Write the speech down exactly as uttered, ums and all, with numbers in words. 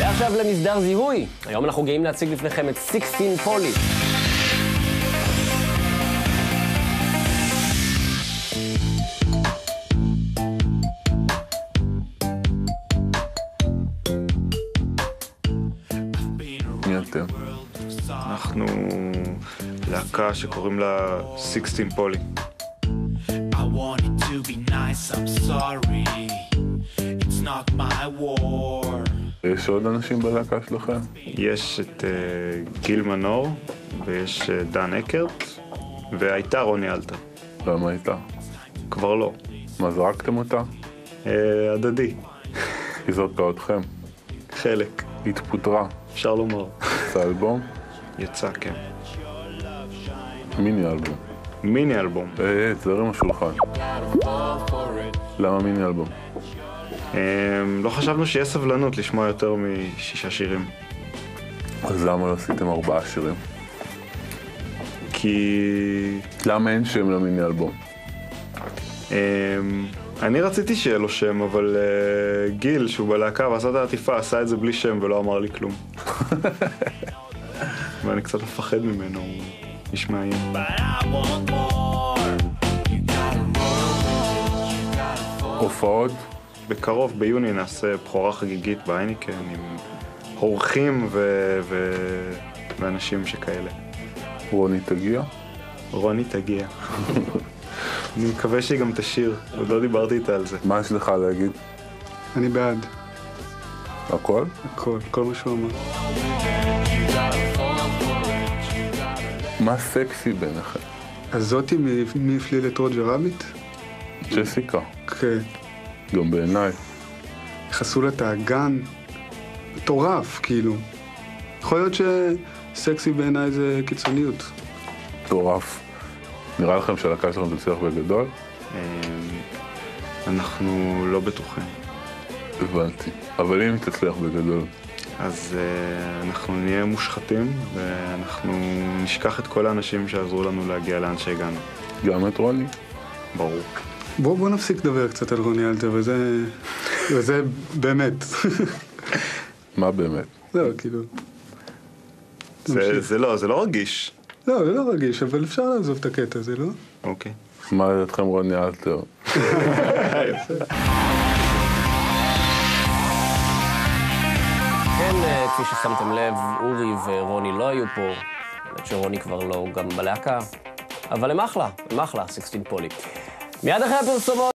ועכשיו למסדר זיהוי. היום אנחנו גאים להציג לפניכם את סיקסטין פולי. מי אתם? אנחנו להקה שקוראים לה סיקסטין פולי. יש עוד אנשים בלהקה שלכם? יש את uh, גיל מנור, ויש uh, דן אקרט, והייתה רוני אלתר. למה הייתה? כבר לא. מה, זרקתם אותה? Uh, הדדי. היא זרקה אתכם? חלק. התפוטרה. אפשר לומר. יצא אלבום? יצא, כן. מיני אלבום. מיני אלבום. אה, תזרים השולחן. למה מיני אלבום? Um, לא חשבנו שיש סבלנות לשמוע יותר משישה שירים. אז למה לא עשיתם ארבעה שירים? כי... למה אין שם למיני אלבום? Um, אני רציתי שיהיה לו שם, אבל uh, גיל, שהוא בלהקה ועשה את העטיפה, עשה את זה בלי שם ולא אמר לי כלום. ואני קצת מפחד ממנו, הוא נשמע עיין. הופעות? בקרוב, ביוני, נעשה בחורה חגיגית בהייניקן עם אורחים ו... ו... ואנשים שכאלה. רוני תגיע? רוני תגיע. אני מקווה שהיא גם תשיר, עוד לא דיברתי איתה על זה. מה יש לך להגיד? אני בעד. הכל? הכל, כל מה שהוא אמר. מה סקסי בעיניכם? אז זאתי מי הפליל את רוג'ר רביט? ג'סיקה. כן. גם בעיניי. יחסו לה את האגן. מטורף, כאילו. יכול להיות שסקסי בעיניי זה קיצוניות. מטורף. נראה לכם שהלהקה שלכם תצליח בגדול? אנחנו לא בטוחים. הבנתי. אבל אם היא תצליח בגדול? אז uh, אנחנו נהיה מושחתים, ואנחנו נשכח את כל האנשים שעזרו לנו להגיע לאן שהגענו. גם את רוני? ברור. בואו בוא נפסיק לדבר קצת על רוני אלתר, וזה... וזה באמת. מה באמת? זהו, כאילו... זה, זה לא, זה לא רגיש. לא, זה לא רגיש, אבל אפשר לעזוב את הקטע הזה, לא? אוקיי. מה לדעתכם רוני אלתר? כן, כפי ששמתם לב, אורי ורוני לא היו פה. באמת שרוני כבר לא גם בלהקה. אבל הם אחלה, הם אחלה, סיקסטין פולי. מיד אחרי הפרסומות.